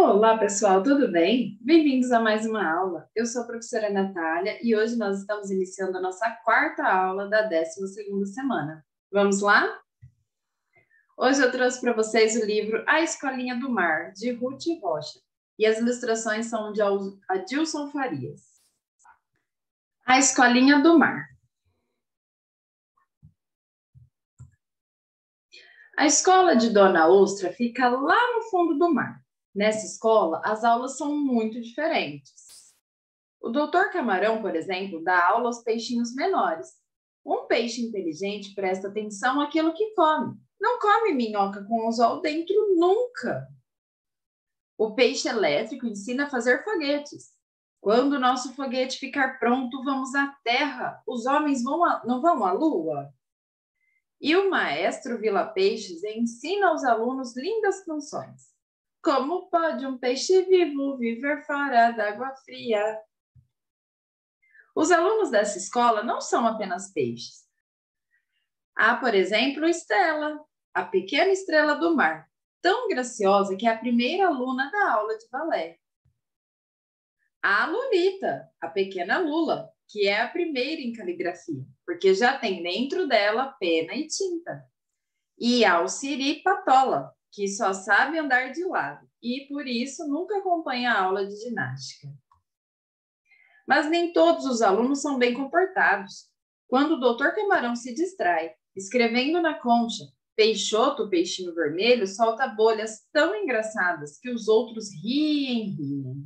Olá, pessoal, tudo bem? Bem-vindos a mais uma aula. Eu sou a professora Natália e hoje nós estamos iniciando a nossa quarta aula da 12ª semana. Vamos lá? Hoje eu trouxe para vocês o livro A Escolinha do Mar, de Ruth Rocha, e as ilustrações são de Adilson Farias. A Escolinha do Mar. A escola de Dona Ostra fica lá no fundo do mar. Nessa escola, as aulas são muito diferentes. O doutor Camarão, por exemplo, dá aula aos peixinhos menores. Um peixe inteligente presta atenção àquilo que come. Não come minhoca com anzol dentro nunca. O peixe elétrico ensina a fazer foguetes. Quando o nosso foguete ficar pronto, vamos à Terra. Os homens não vão à Lua? E o maestro Vila Peixes ensina aos alunos lindas canções. Como pode um peixe vivo viver fora d'água fria? Os alunos dessa escola não são apenas peixes. Há, por exemplo, Estela, a pequena estrela do mar, tão graciosa que é a primeira aluna da aula de balé. Há a Lulita, a pequena Lula, que é a primeira em caligrafia, porque já tem dentro dela pena e tinta. E há o Siri Patola, que só sabe andar de lado e, por isso, nunca acompanha a aula de ginástica. Mas nem todos os alunos são bem comportados. Quando o doutor Camarão se distrai, escrevendo na concha, Peixoto, peixinho vermelho, solta bolhas tão engraçadas que os outros riem.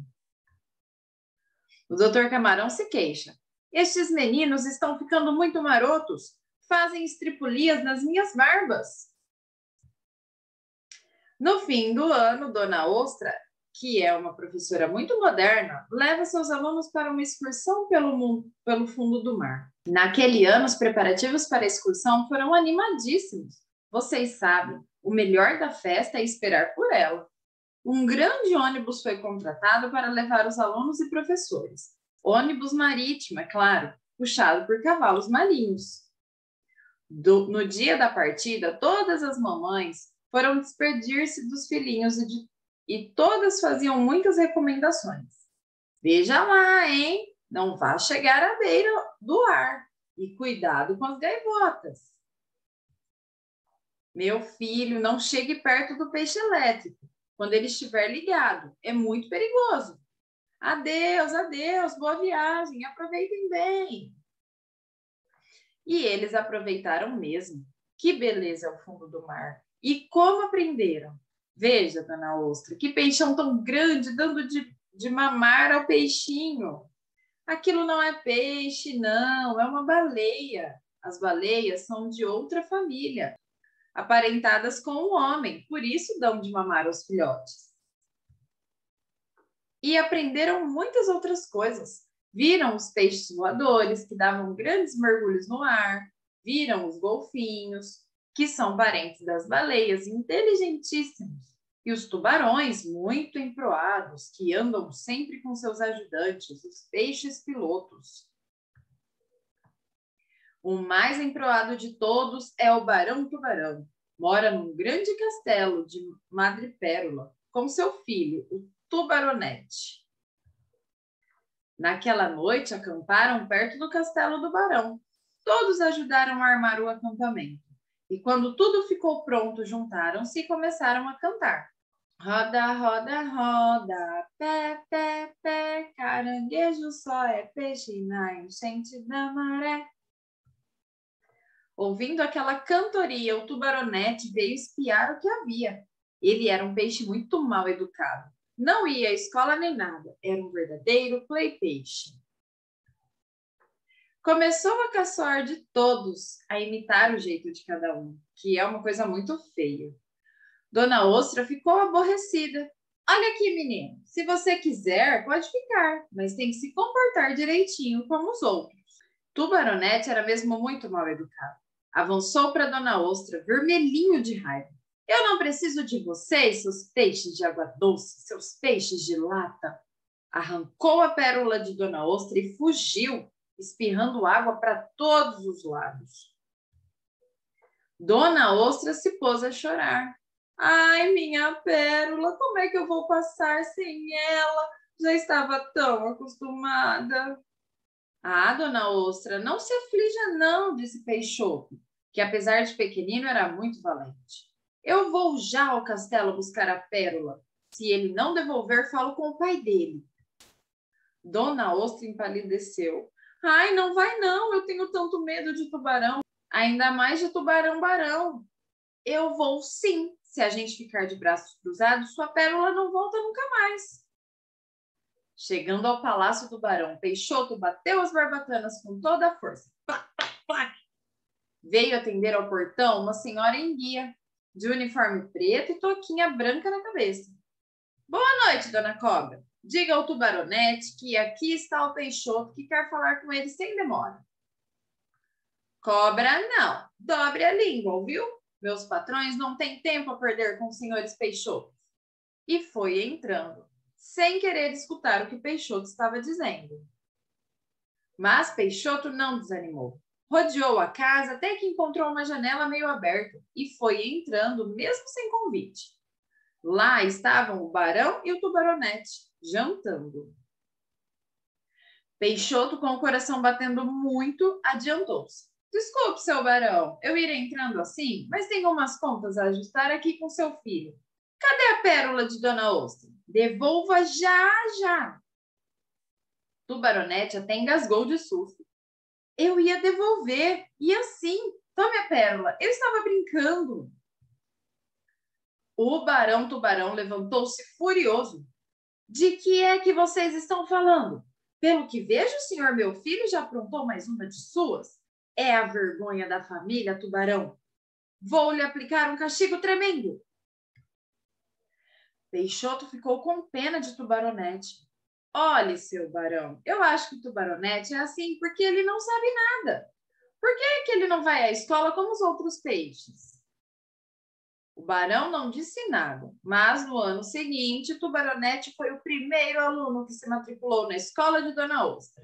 O doutor Camarão se queixa. Estes meninos estão ficando muito marotos. Fazem estripulias nas minhas barbas. No fim do ano, Dona Ostra, que é uma professora muito moderna, leva seus alunos para uma excursão pelo fundo do mar. Naquele ano, os preparativos para a excursão foram animadíssimos. Vocês sabem, o melhor da festa é esperar por ela. Um grande ônibus foi contratado para levar os alunos e professores. Ônibus marítimo, é claro, puxado por cavalos marinhos. No dia da partida, todas as mamães foram despedir-se dos filhinhos e todas faziam muitas recomendações. Veja lá, hein? Não vá chegar à beira do ar e cuidado com as gaivotas. Meu filho, não chegue perto do peixe elétrico quando ele estiver ligado. É muito perigoso. Adeus, adeus, boa viagem, aproveitem bem. E eles aproveitaram mesmo. Que beleza é o fundo do mar. E como aprenderam? Veja, Dona Ostra, que peixão tão grande dando de mamar ao peixinho. Aquilo não é peixe, não, é uma baleia. As baleias são de outra família, aparentadas com o homem, por isso dão de mamar aos filhotes. E aprenderam muitas outras coisas. Viram os peixes voadores, que davam grandes mergulhos no ar, viram os golfinhos, que são parentes das baleias, inteligentíssimos, e os tubarões, muito emproados, que andam sempre com seus ajudantes, os peixes pilotos. O mais emproado de todos é o Barão Tubarão. Mora num grande castelo de madrepérola, com seu filho, o Tubaronete. Naquela noite, acamparam perto do castelo do barão. Todos ajudaram a armar o acampamento. E quando tudo ficou pronto, juntaram-se e começaram a cantar. Roda, roda, roda, pé, pé, pé, caranguejo só é peixe na enchente da maré. Ouvindo aquela cantoria, o Tubaronete veio espiar o que havia. Ele era um peixe muito mal educado. Não ia à escola nem nada. Era um verdadeiro play-peixe. Começou a caçoar de todos, a imitar o jeito de cada um, que é uma coisa muito feia. Dona Ostra ficou aborrecida. Olha aqui, menino, se você quiser, pode ficar, mas tem que se comportar direitinho como os outros. Tubaronete era mesmo muito mal educado. Avançou para Dona Ostra, vermelhinho de raiva. Eu não preciso de vocês, seus peixes de água doce, seus peixes de lata. Arrancou a pérola de Dona Ostra e fugiu, espirrando água para todos os lados. Dona Ostra se pôs a chorar. Ai, minha pérola, como é que eu vou passar sem ela? Já estava tão acostumada. Ah, dona Ostra, não se aflija não, disse Peixoto, que apesar de pequenino era muito valente. Eu vou já ao castelo buscar a pérola. Se ele não devolver, falo com o pai dele. Dona Ostra empalideceu. Ai, não vai não, eu tenho tanto medo de tubarão, ainda mais de tubarão-barão. Eu vou sim. Se a gente ficar de braços cruzados, sua pérola não volta nunca mais. Chegando ao palácio do barão, Peixoto bateu as barbatanas com toda a força. Plac, plac, plac. Veio atender ao portão uma senhora em guia, de uniforme preto e toquinha branca na cabeça. Boa noite, dona Cobra. Diga ao tubaronete que aqui está o Peixoto que quer falar com ele sem demora. Cobra não, dobre a língua, ouviu? Meus patrões não têm tempo a perder com os senhores Peixoto. E foi entrando, sem querer escutar o que Peixoto estava dizendo. Mas Peixoto não desanimou. Rodeou a casa até que encontrou uma janela meio aberta e foi entrando, mesmo sem convite. Lá estavam o barão e o tubaronete, jantando. Peixoto, com o coração batendo muito, adiantou-se. Desculpe, seu barão, eu irei entrando assim, mas tenho umas contas a ajustar aqui com seu filho. Cadê a pérola de Dona Ostra? Devolva já, já. Tubaronete até engasgou de susto. Eu ia devolver, e assim, tome a pérola, eu estava brincando. O barão Tubarão levantou-se furioso. De que é que vocês estão falando? Pelo que vejo, o senhor meu filho já aprontou mais uma de suas. É a vergonha da família, Tubarão. Vou lhe aplicar um castigo tremendo. Peixoto ficou com pena de Tubaronete. Olhe, seu barão, eu acho que o Tubaronete é assim porque ele não sabe nada. Por que ele não vai à escola como os outros peixes? O barão não disse nada, mas no ano seguinte, Tubaronete foi o primeiro aluno que se matriculou na escola de Dona Ostra.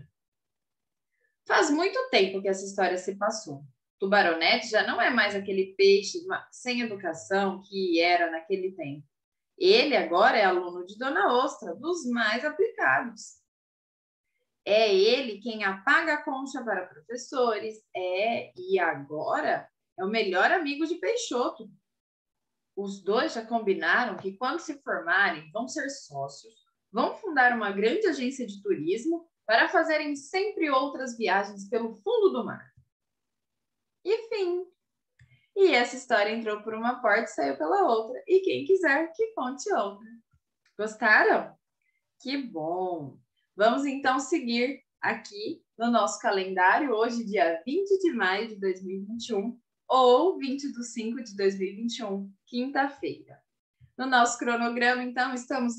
Faz muito tempo que essa história se passou. Tubaronete já não é mais aquele peixe sem educação que era naquele tempo. Ele agora é aluno de Dona Ostra, dos mais aplicados. É ele quem apaga a concha para professores, e agora é o melhor amigo de Peixoto. Os dois já combinaram que quando se formarem vão ser sócios, vão fundar uma grande agência de turismo para fazerem sempre outras viagens pelo fundo do mar. E fim. E essa história entrou por uma porta e saiu pela outra. E quem quiser que conte outra. Gostaram? Que bom! Vamos então seguir aqui no nosso calendário, hoje, dia 20 de maio de 2021, ou 20 de 5 de 2021, quinta-feira. No nosso cronograma, então,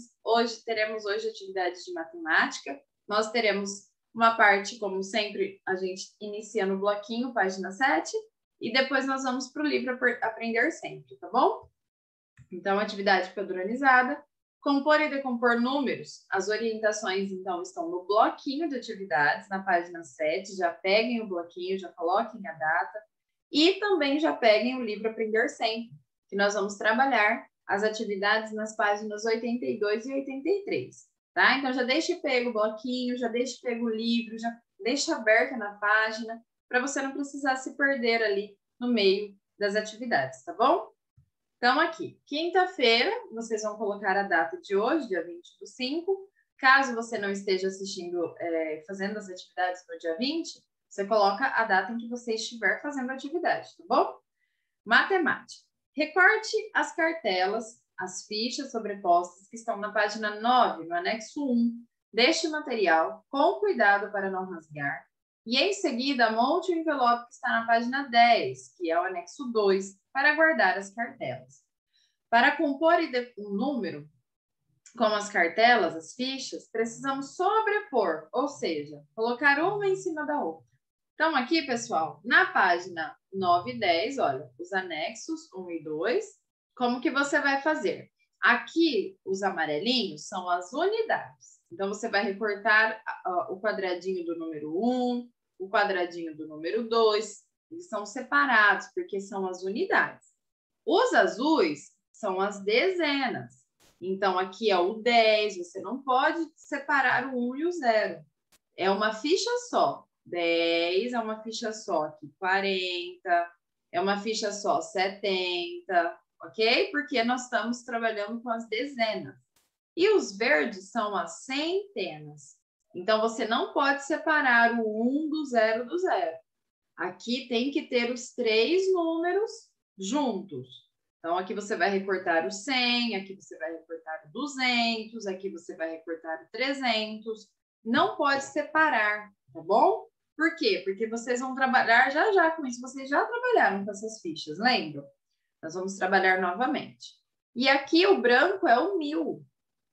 teremos hoje atividades de matemática. Nós teremos uma parte, como sempre, a gente inicia no bloquinho, página 7, e depois nós vamos para o livro Aprender Sempre, tá bom? Então, atividade padronizada. Compor e decompor números. As orientações, então, estão no bloquinho de atividades, na página 7. Já peguem o bloquinho, já coloquem a data. E também já peguem o livro Aprender Sempre, que nós vamos trabalhar as atividades nas páginas 82 e 83. Tá? Então, já deixe pego o bloquinho, já deixe pego o livro, já deixa aberto na página, para você não precisar se perder ali no meio das atividades, tá bom? Então, aqui, quinta-feira, vocês vão colocar a data de hoje, dia 20 do 5. Caso você não esteja fazendo as atividades no dia 20, você coloca a data em que você estiver fazendo a atividade, tá bom? Matemática. Recorte as cartelas, as fichas sobrepostas que estão na página 9, no anexo 1, deste material, com cuidado para não rasgar. E, em seguida, monte o envelope que está na página 10, que é o anexo 2, para guardar as cartelas. Para compor um número, como as cartelas, as fichas, precisamos sobrepor, ou seja, colocar uma em cima da outra. Então, aqui, pessoal, na página 9 e 10, olha, os anexos 1 e 2, como que você vai fazer? Aqui, os amarelinhos são as unidades. Então, você vai recortar o quadradinho do número 1, o quadradinho do número 2, eles são separados, porque são as unidades. Os azuis são as dezenas. Então, aqui é o 10, você não pode separar o 1 e o 0. É uma ficha só. 10 é uma ficha só aqui. 40 é uma ficha só. 70, ok? Porque nós estamos trabalhando com as dezenas. E os verdes são as centenas. Então, você não pode separar o 1 do 0 do 0. Aqui tem que ter os 3 números juntos. Então, aqui você vai recortar o 100, aqui você vai recortar o 200, aqui você vai recortar o 300. Não pode separar, tá bom? Por quê? Porque vocês vão trabalhar já com isso. Vocês já trabalharam com essas fichas, lembram? Nós vamos trabalhar novamente. E aqui o branco é o 1000,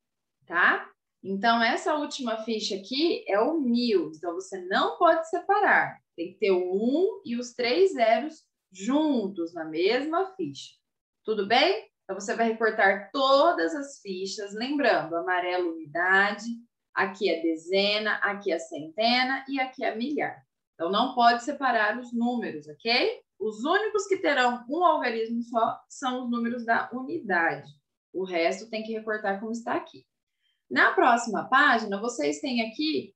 tá? Então, essa última ficha aqui é o 1000. Então, você não pode separar. Tem que ter o 1 e os 3 zeros juntos na mesma ficha. Tudo bem? Então, você vai recortar todas as fichas, lembrando, amarelo unidade, aqui é dezena, aqui é centena e aqui é milhar. Então, não pode separar os números, ok? Os únicos que terão um algarismo só são os números da unidade. O resto tem que recortar como está aqui. Na próxima página, vocês têm aqui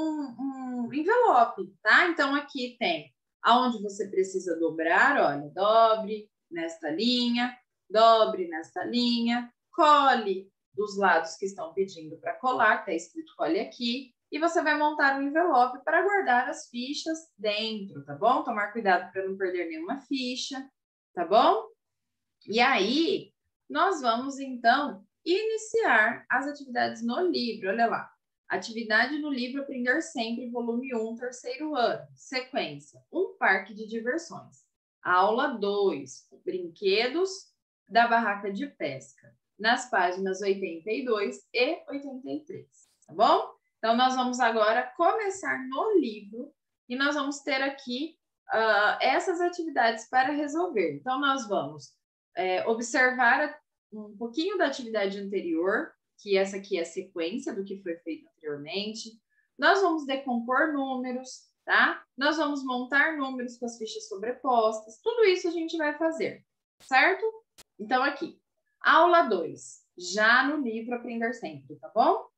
um envelope, tá? Então, aqui tem aonde você precisa dobrar, olha, dobre nesta linha, dobre nesta linha, cole dos lados que estão pedindo para colar, está escrito cole aqui, e você vai montar um envelope para guardar as fichas dentro, tá bom? Tomar cuidado para não perder nenhuma ficha, tá bom? E aí, nós vamos, então, iniciar as atividades no livro. Olha lá. Atividade no livro Aprender Sempre, volume 1, terceiro ano. Sequência, um parque de diversões. Aula 2, brinquedos da barraca de pesca. Nas páginas 82 e 83, tá bom? Então, nós vamos agora começar no livro e nós vamos ter aqui essas atividades para resolver. Então, nós vamos observar um pouquinho da atividade anterior, que essa aqui é a sequência do que foi feito anteriormente. Nós vamos decompor números, tá? Nós vamos montar números com as fichas sobrepostas. Tudo isso a gente vai fazer, certo? Então, aqui, aula 2, já no livro Aprender Sempre, tá bom?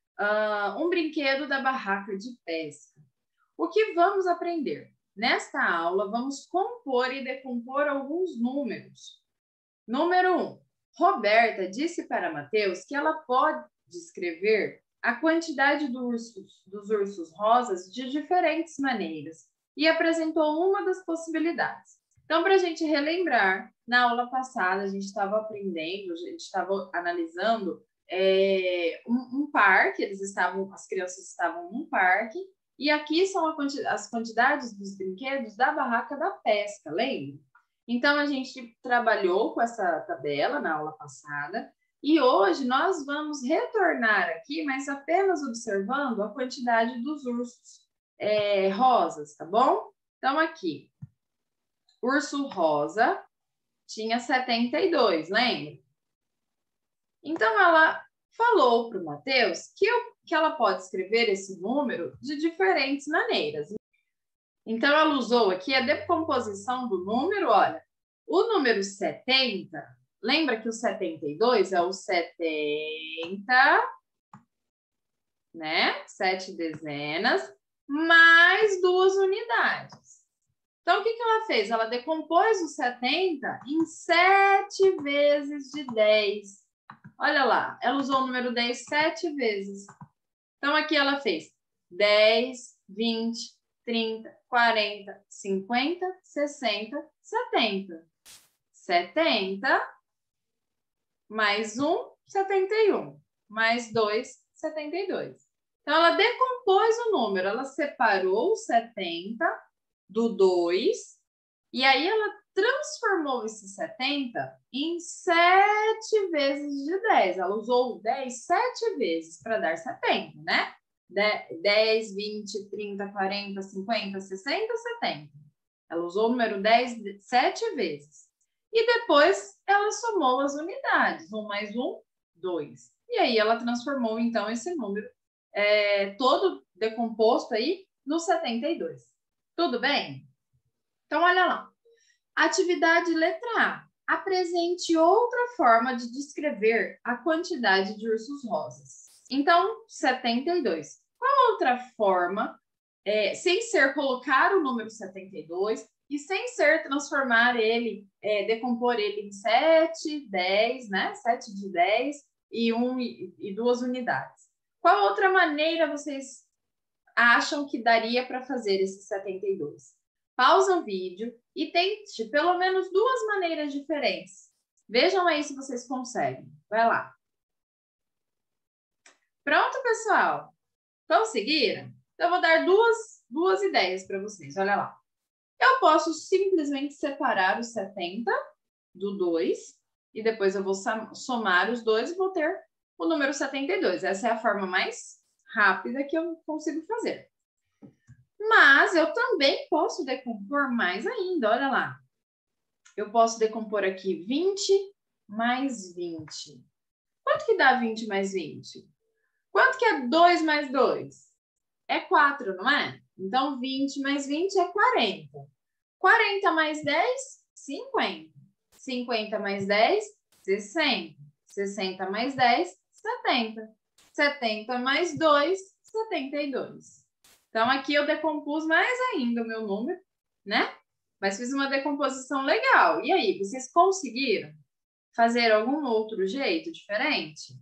Um brinquedo da barraca de pesca. O que vamos aprender? Nesta aula, vamos compor e decompor alguns números. Número 1. Roberta disse para Mateus que ela pode escrever a quantidade dos ursos rosas de diferentes maneiras e apresentou uma das possibilidades. Então, para a gente relembrar, na aula passada a gente estava aprendendo, a gente estava analisando um parque, as crianças estavam num parque, e aqui são as quantidades dos brinquedos da barraca da pesca, lembra? Então, a gente trabalhou com essa tabela na aula passada e hoje nós vamos retornar aqui, mas apenas observando a quantidade dos ursos rosas, tá bom? Então, aqui, urso rosa tinha 72, lembra? Então, ela falou para o Mateus que ela pode escrever esse número de diferentes maneiras. Então, ela usou aqui a decomposição do número, olha, o número 70, lembra que o 72 é o 70, né? 7 dezenas, mais 2 unidades. Então, o que ela fez? Ela decompôs o 70 em 7 vezes de 10. Olha lá, ela usou o número 10 7 vezes. Então, aqui ela fez 10, 20, 30, 40, 50, 60, 70. 70, mais 1, 71. Mais 2, 72. Então, ela decompôs o número. Ela separou o 70 do 2. E aí, ela transformou esse 70 em 7 vezes de 10. Ela usou o 10 7 vezes para dar 70, né? 10, 20, 30, 40, 50, 60, 70. Ela usou o número 10 7 vezes. E depois ela somou as unidades. 1 mais 1, 2. E aí ela transformou, então, esse número todo decomposto aí no 72. Tudo bem? Então, olha lá. Atividade letra A. apresente outra forma de descrever a quantidade de ursos rosas. Então, 72. Qual outra forma, sem ser colocar o número 72 e sem ser transformar ele, decompor ele em 7, 10, né? 7 de 10 e 2 unidades. Qual outra maneira vocês acham que daria para fazer esse 72? Pausa o vídeo e tente pelo menos 2 maneiras diferentes. Vejam aí se vocês conseguem. Vai lá. Pronto, pessoal? Conseguiram? Então, eu vou dar duas ideias para vocês. Olha lá. Eu posso simplesmente separar o 70 do 2 e depois eu vou somar os dois e vou ter o número 72. Essa é a forma mais rápida que eu consigo fazer. Mas eu também posso decompor mais ainda, olha lá. Eu posso decompor aqui 20 mais 20. Quanto que dá 20 mais 20? Quanto que é 2 mais 2? É 4, não é? Então, 20 mais 20 é 40. 40 mais 10, 50. 50 mais 10, 60. 60 mais 10, 70. 70 mais 2, 72. Então, aqui eu decompus mais ainda o meu número, né? Mas fiz uma decomposição legal. E aí, vocês conseguiram fazer algum outro jeito diferente?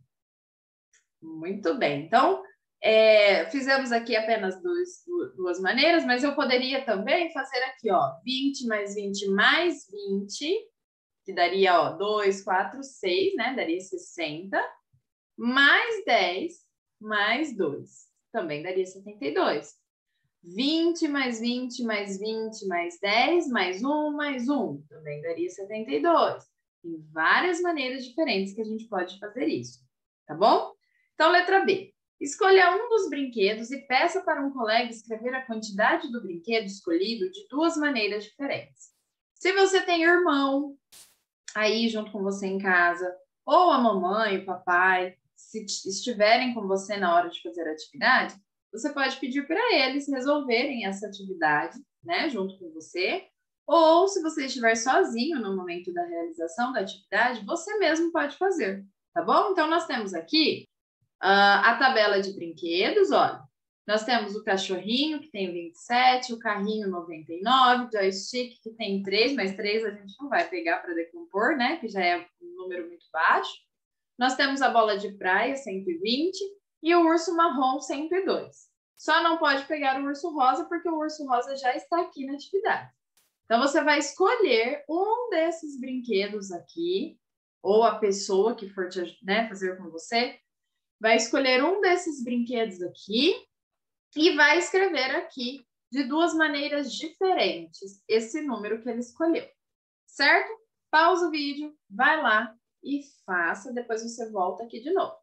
Muito bem. Então, fizemos aqui apenas duas maneiras, mas eu poderia também fazer aqui, ó, 20 mais 20 mais 20, que daria, ó, 2, 4, 6, né? Daria 60, mais 10, mais 2, também daria 72. 20 mais 20 mais 20 mais 10 mais 1, também daria 72. Tem várias maneiras diferentes que a gente pode fazer isso, tá bom? Então, letra B. Escolha um dos brinquedos e peça para um colega escrever a quantidade do brinquedo escolhido de 2 maneiras diferentes. Se você tem irmão aí junto com você em casa, ou a mamãe, o papai, se estiverem com você na hora de fazer a atividade, você pode pedir para eles resolverem essa atividade, né, junto com você. Ou, se você estiver sozinho no momento da realização da atividade, você mesmo pode fazer, tá bom? Então, nós temos aqui a tabela de brinquedos, olha. Nós temos o cachorrinho, que tem 27, o carrinho, 99, o joystick, que tem 3, mas 3 a gente não vai pegar para decompor, né? Que já é um número muito baixo. Nós temos a bola de praia, 120, e o urso marrom, 102. Só não pode pegar o urso rosa, porque o urso rosa já está aqui na atividade. Então, você vai escolher um desses brinquedos aqui, ou a pessoa que for te, né, fazer com você, vai escolher um desses brinquedos aqui e vai escrever aqui de 2 maneiras diferentes esse número que ele escolheu, certo? Pausa o vídeo, vai lá e faça, depois você volta aqui de novo.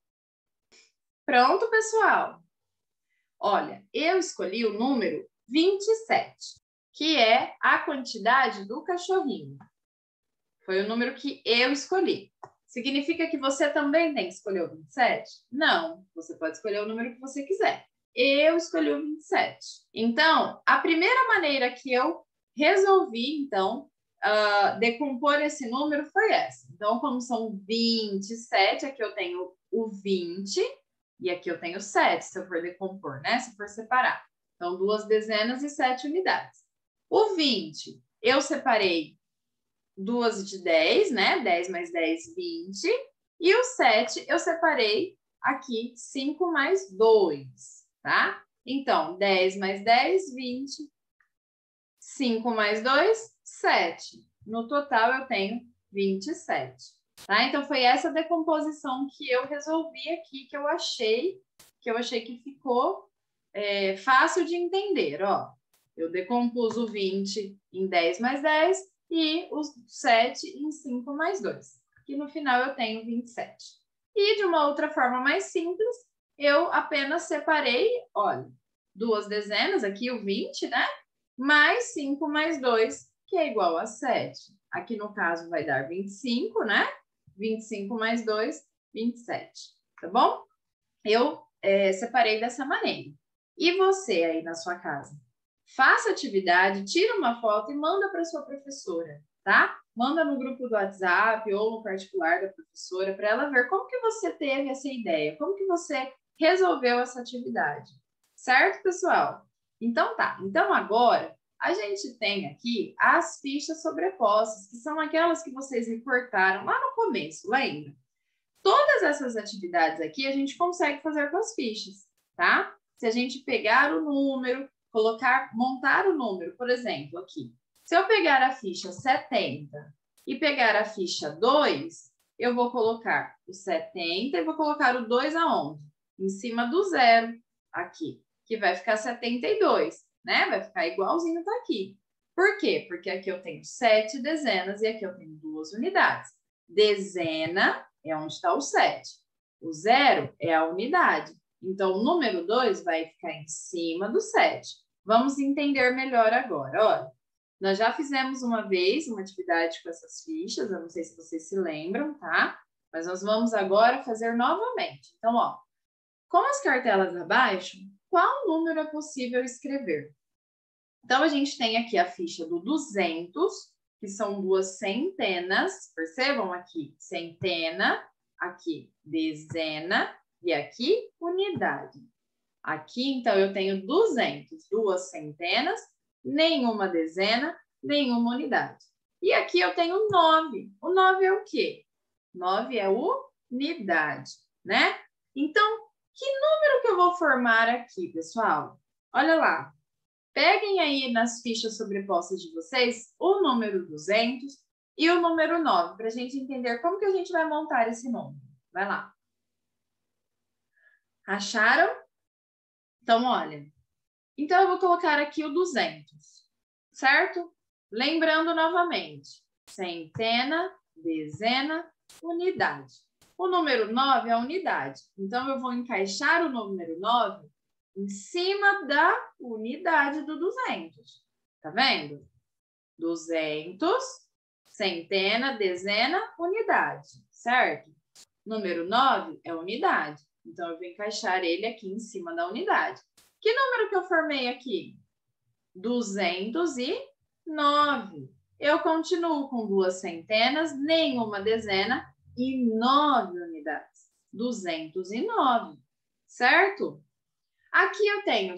Pronto, pessoal? Olha, eu escolhi o número 27, que é a quantidade do cachorrinho. Foi o número que eu escolhi. Significa que você também tem que escolher o 27? Não, você pode escolher o número que você quiser. Eu escolhi o 27. Então, a primeira maneira que eu resolvi, então, decompor esse número foi essa. Então, como são 27, aqui eu tenho o 20 e aqui eu tenho 7, se eu for decompor, né? Se for separar. Então, 2 dezenas e 7 unidades. O 20, eu separei 2 de 10, né? 10 mais 10, 20. E o 7, eu separei aqui 5 mais 2, tá? Então, 10 mais 10, 20. 5 mais 2, 7. No total, eu tenho 27. Tá? Então, foi essa decomposição que eu resolvi aqui, que eu achei que ficou fácil de entender. Ó, eu decompus o 20 em 10 mais 10 e o 7 em 5 mais 2. Que no final eu tenho 27. E de uma outra forma mais simples, eu apenas separei, olha, 2 dezenas, aqui o 20, né? Mais 5 mais 2, que é igual a 7. Aqui no caso vai dar 25, né? 25 mais 2, 27. Tá bom? Eu separei dessa maneira. E você aí na sua casa? Faça atividade, tira uma foto e manda para sua professora, tá? manda no grupo do WhatsApp ou no particular da professora para ela ver como que você teve essa ideia, como que você resolveu essa atividade. Certo, pessoal? Então tá. Então agora a gente tem aqui as fichas sobrepostas, que são aquelas que vocês recortaram lá no começo, lembra? Todas essas atividades aqui a gente consegue fazer com as fichas, tá? Se a gente pegar o número, montar o número, por exemplo, aqui. Se eu pegar a ficha 70 e pegar a ficha 2, eu vou colocar o 70 e vou colocar o 2 aonde? Em cima do 0, aqui, que vai ficar 72, né? Vai ficar igualzinho tá aqui. Por quê? Porque aqui eu tenho 7 dezenas e aqui eu tenho 2 unidades. Dezena é onde está o 7. O 0 é a unidade. Então, o número 2 vai ficar em cima do 7. Vamos entender melhor agora. Olha, nós já fizemos uma vez uma atividade com essas fichas, eu não sei se vocês se lembram, tá? Mas nós vamos agora fazer novamente. Então, ó, com as cartelas abaixo, qual número é possível escrever? Então, a gente tem aqui a ficha do 200, que são 2 centenas, percebam aqui, centena, aqui dezena e aqui unidade. Aqui, então, eu tenho 200, 2 centenas, nenhuma dezena, nenhuma unidade. E aqui eu tenho 9. O 9 é o quê? 9 é unidade, né? Então, que número que eu vou formar aqui, pessoal? Olha lá. Peguem aí nas fichas sobrepostas de vocês o número 200 e o número 9, para a gente entender como que a gente vai montar esse número. Vai lá. Acharam? Então, olha. Então, eu vou colocar aqui o 200, certo? Lembrando novamente, centena, dezena, unidade. O número 9 é a unidade. Então, eu vou encaixar o número 9 em cima da unidade do 200. Tá vendo? 200, centena, dezena, unidade, certo? Número 9 é unidade. Então, eu vou encaixar ele aqui em cima da unidade. Que número que eu formei aqui? 209. Eu continuo com 2 centenas, nenhuma dezena e 9 unidades. 209, certo? Aqui eu tenho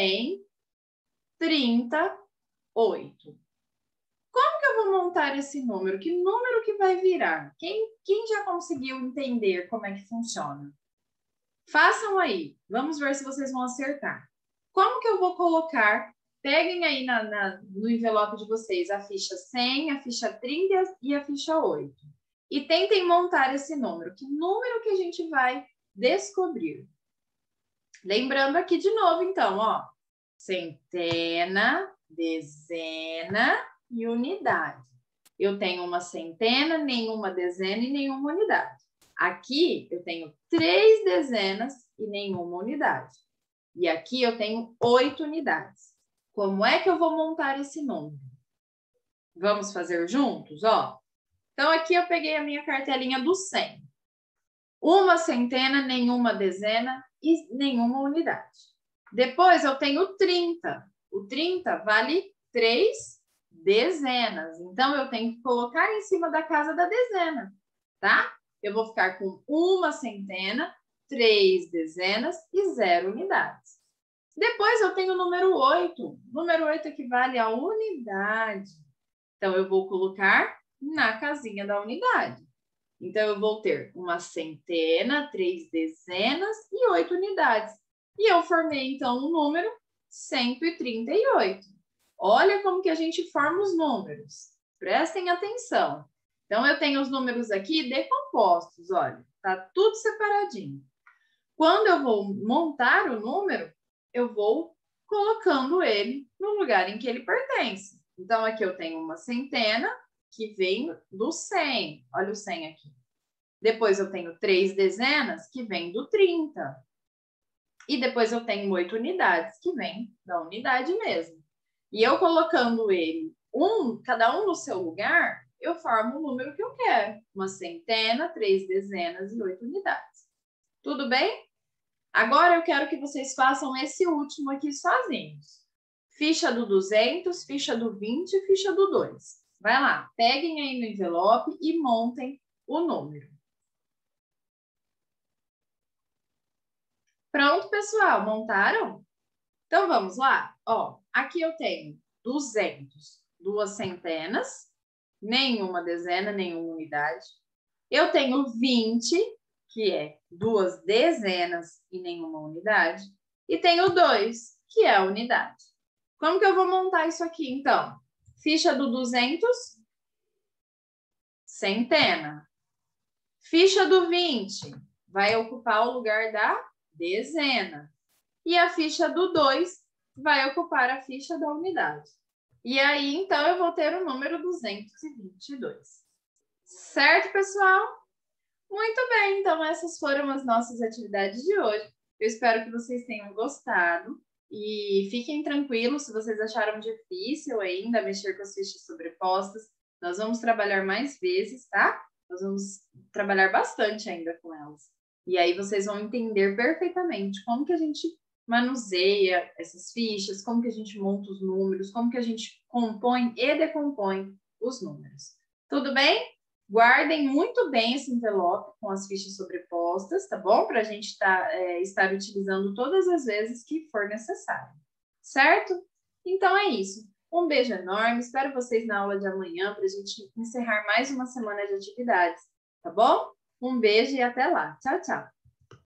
138. Como que eu vou montar esse número? Que número que vai virar? Quem já conseguiu entender como é que funciona? Façam aí. Vamos ver se vocês vão acertar. Como que eu vou colocar? Peguem aí no envelope de vocês a ficha 100, a ficha 30 e a ficha 8. E tentem montar esse número. Que número que a gente vai descobrir? Lembrando aqui de novo, então, ó. Centena, dezena e unidade. Eu tenho uma centena, nenhuma dezena e nenhuma unidade. Aqui eu tenho 3 dezenas e nenhuma unidade. E aqui eu tenho 8 unidades. Como é que eu vou montar esse número? Vamos fazer juntos, ó. Então, aqui eu peguei a minha cartelinha do 100. Uma centena, nenhuma dezena e nenhuma unidade. Depois eu tenho 30. O 30 vale 3 dezenas. Então, eu tenho que colocar em cima da casa da dezena, tá? Eu vou ficar com uma centena, 3 dezenas e 0 unidades. Depois eu tenho o número 8. O número 8 equivale a unidade. Então, eu vou colocar na casinha da unidade. Então, eu vou ter uma centena, 3 dezenas e 8 unidades. E eu formei, então, o número 138. Olha como que a gente forma os números. Prestem atenção. Então, eu tenho os números aqui decompostos, olha. Tá tudo separadinho. Quando eu vou montar o número, eu vou colocando ele no lugar em que ele pertence. Então, aqui eu tenho uma centena que vem do 100. Olha o 100 aqui. Depois eu tenho 3 dezenas que vem do 30. E depois eu tenho 8 unidades que vem da unidade mesmo. E eu colocando ele, cada um no seu lugar, eu formo o número que eu quero. Uma centena, 3 dezenas e 8 unidades. Tudo bem? Agora eu quero que vocês façam esse último aqui sozinhos. Ficha do 200, ficha do 20 e ficha do 2. Vai lá, peguem aí no envelope e montem o número. Pronto, pessoal, montaram? Então, vamos lá? Ó, aqui eu tenho 200, 2 centenas, nenhuma dezena, nenhuma unidade. Eu tenho 20, que é 2 dezenas e nenhuma unidade. E tenho 2, que é a unidade. Como que eu vou montar isso aqui, então? Ficha do 200, centena. Ficha do 20 vai ocupar o lugar da dezena. E a ficha do 2 vai ocupar a ficha da unidade. E aí, então, eu vou ter o número 222. Certo, pessoal? Muito bem, então essas foram as nossas atividades de hoje. Eu espero que vocês tenham gostado. E fiquem tranquilos se vocês acharam difícil ainda mexer com as fichas sobrepostas. Nós vamos trabalhar mais vezes, tá? Nós vamos trabalhar bastante ainda com elas. E aí vocês vão entender perfeitamente como que a gente manuseia essas fichas, como que a gente monta os números, como que a gente compõe e decompõe os números. Tudo bem? Guardem muito bem esse envelope com as fichas sobrepostas, tá bom? Para a gente estar utilizando todas as vezes que for necessário, certo? Então é isso. Um beijo enorme, espero vocês na aula de amanhã para a gente encerrar mais uma semana de atividades, tá bom? Um beijo e até lá. Tchau, tchau!